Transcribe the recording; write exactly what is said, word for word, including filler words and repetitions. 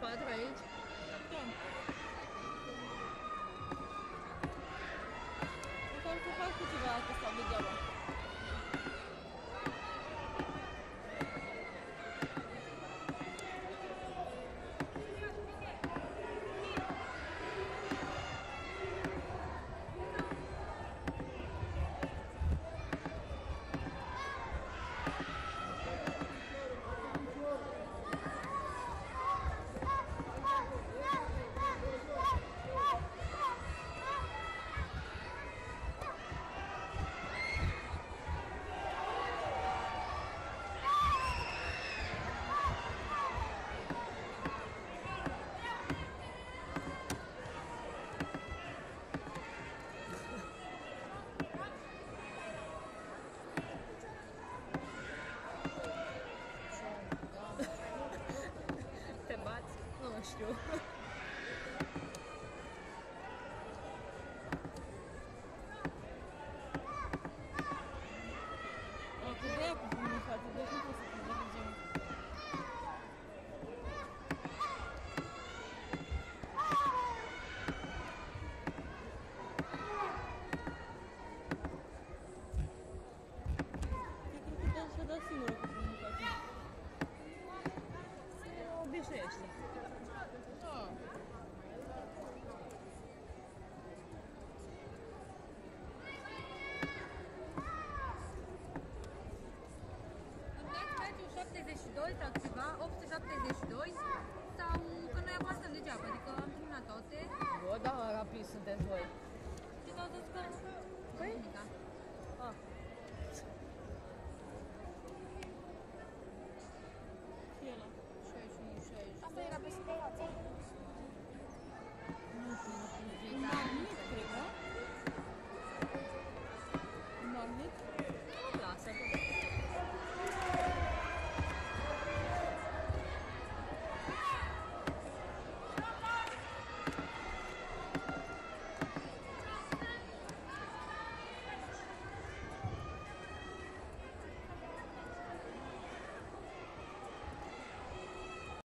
patru aici? Da. Măcar să fac cu ceva dacă stau degeaba. Te bați? Nu știu. Acum de aia cu pumnul în față, deci nu pot să fiu de genul. Cred că și-a dat singură cu pumnul în față. Se obișnuiește. Da. Dați meciul șaptezeci și doi sau ceva, opt sute șaptezeci și doi sau că noi apasăm degeaba, adică am terminat toate. Bă, da, rapid sunteți voi. Ce cauzați că? Păi? Nimica.